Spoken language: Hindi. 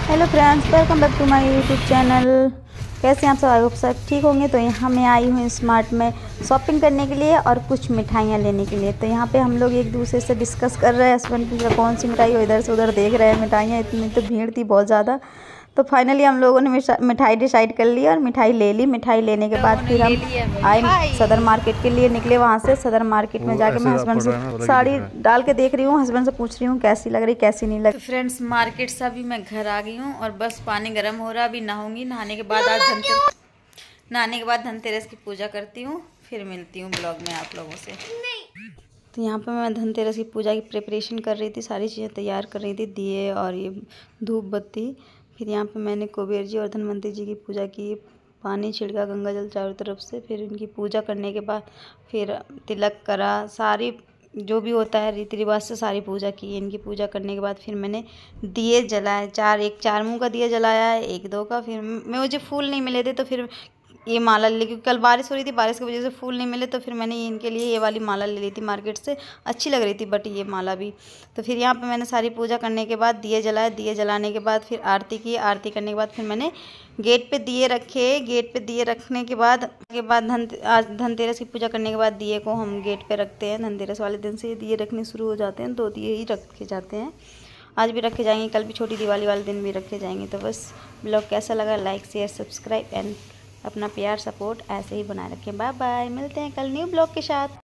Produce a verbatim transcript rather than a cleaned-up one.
Hello friends, welcome back to my YouTube channel. कैसे हैं आप सब? आई होप सब ठीक होंगे। तो यहाँ मैं आई हूँ स्मार्ट में शॉपिंग करने के लिए और कुछ मिठाइयाँ लेने के लिए। तो यहाँ पे हम लोग एक दूसरे से डिस्कस कर रहे हैं। हस्बैंड पूछ रहा कौन सी मिठाई हो, इधर से उधर देख रहे हैं मिठाइयाँ। इतनी तो भीड़ थी बहुत ज़्यादा। तो फाइनली हम लोगों ने मिठाई डिसाइड कर ली और मिठाई ले ली। मिठाई लेने के बाद फिर हम आए सदर मार्केट के लिए, निकले वहाँ से। सदर मार्केट में जाके मैं हस्बैंड से साड़ी डाल के देख रही हूँ, हस्बैंड से पूछ रही हूँ कैसी लग रही कैसी नहीं लग। तो फ्रेंड्स, मार्केट से अभी मैं घर आ गई हूँ और बस पानी गर्म हो रहा, अभी नहाऊंगी। नहाने के बाद आज धनतेरस नहाने के बाद धनतेरस की पूजा करती हूँ, फिर मिलती हूँ ब्लॉग में आप लोगों से। तो यहाँ पे मैं धनतेरस की पूजा की प्रिपरेशन कर रही थी, सारी चीज़ें तैयार कर रही थी, दिए और ये धूप बत्ती। फिर यहाँ पे मैंने कुबेर जी और धनवंतरी जी की पूजा की, पानी छिड़का गंगा जल चारों तरफ से। फिर इनकी पूजा करने के बाद फिर तिलक करा, सारी जो भी होता है रीति रिवाज से सारी पूजा की। इनकी पूजा करने के बाद फिर मैंने दिए जलाए, चार एक चार मुँह का दिया जलाया है, एक दो का। फिर मैं मुझे फूल नहीं मिले थे तो फिर ये माला ले ली, क्योंकि कल बारिश हो रही थी, बारिश की वजह से फूल नहीं मिले। तो फिर मैंने इनके लिए ये वाली माला ले ली थी मार्केट से, अच्छी लग रही थी बट ये माला भी। तो फिर यहाँ पे मैंने सारी पूजा करने के बाद दिए जलाए, दिए जलाने के बाद फिर आरती की। आरती करने के बाद फिर मैंने गेट पे दिए रखे। गेट पे दिए रखने के बाद के बाद धन आज धनतेरस की पूजा करने के बाद दिए को हम गेट पे रखते हैं। धनतेरस वाले दिन से दिए रखने शुरू हो जाते हैं, दो दिए ही रखे जाते हैं। आज भी रखे जाएंगे, कल भी छोटी दिवाली वाले दिन भी रखे जाएंगे। तो बस ब्लॉग कैसा लगा, लाइक शेयर सब्सक्राइब एंड अपना प्यार सपोर्ट ऐसे ही बनाए रखें। बाय बाय, मिलते हैं कल न्यू ब्लॉग के साथ।